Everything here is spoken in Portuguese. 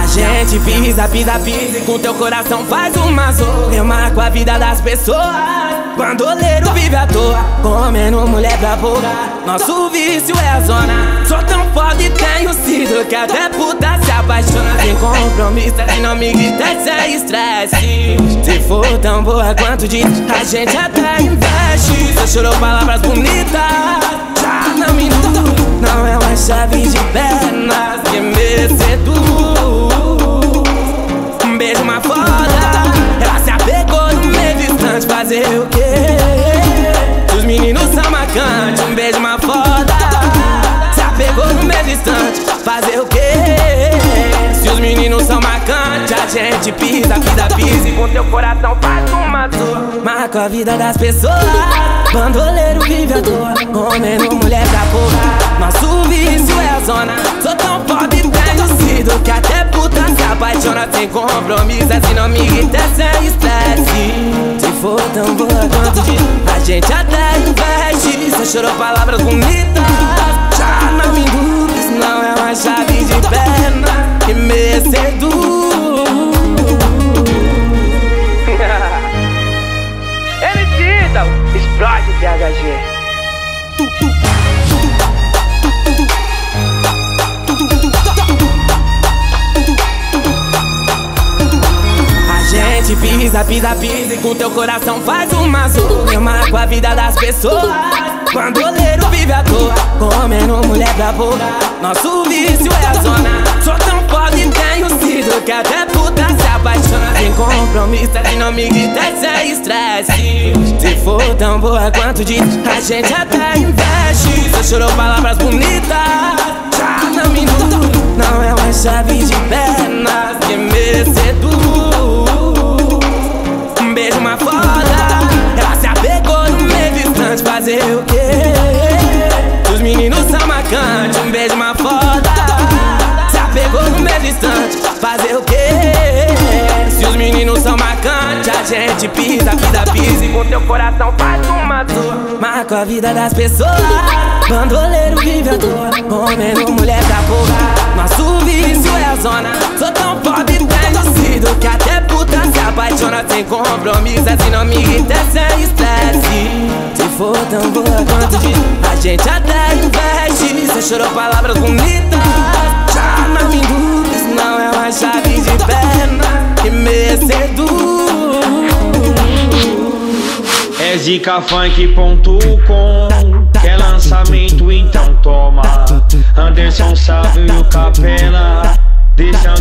A gente pisa, pisa, pisa e com teu coração faz uma zorra. Eu marco a vida das pessoas. Bandoleiro vive à toa, comendo mulher pra boca. Nosso vício é a zona. Sou tão foda e tenho sido que até puta se apaixona. Sem compromisso, e não me grita sem estresse. Se for tão boa quanto diz, a gente até investe. Você chorou palavras bonitas, já não me induz. Não é uma chave de pernas que me seduz. Um beijo, uma foda. Ela se apegou no meio distante. Fazer o quê? Os meninos são marcantes. Um beijo, uma foda. Se apegou no meio distante. Fazer o quê? Se os meninos são marcantes, a gente pisa, pisa, pisa e com teu coração faz uma dor. Marco a vida das pessoas. Bandoleiro vive à toa, comendo mulher pra porra. Nosso vício é a zona. Sou tão foda e tenho sido que até puta se apaixona. Sem compromisso, assim não me irrita, sem estresse. Se for tão boa quanto diz, a gente até investe. Você chorou palavras bonitas, já não me induz. Não é uma chave de perna que me seduz. Explode THG. A gente pisa, pisa, pisa e com teu coração faz uma zorra. Eu marco a vida das pessoas. Bandoleiro vive à toa, comendo mulher pra boca. Nosso vício é a zona. Sou tão foda e tenho sido que até puta se apaixona. Sem compromisso, e não me grita sem estresse. Se for tão boa quanto diz, a gente até investe. Você chorou palavras bonitas, já não me induz. Não é uma chave de pernas que me seduz. Um beijo, uma foda. Ela se apegou no meio distante. Fazer o quê? Os meninos são marcantes. Um beijo, uma foda. Se apegou no meio distante. Fazer o quê? Se os meninos são marcantes, a gente pisa, pisa, pisa e com teu coração faz uma dor. Marco a vida das pessoas. Bandoleiro vive à toa, comendo mulher pra porra. Nosso vício é a zona. Sou tão foda e tenho sido que até puta se apaixona. Sem compromisso, assim não me irrita, sem estresse. Se for tão boa quanto diz, a gente até investe. Você chorou palavras bonitas, já não me induz. Não é uma chave de perna que me seduz. É zicafunk.com, quer lançamento então toma. Anderson Sávio e o Capena, deixa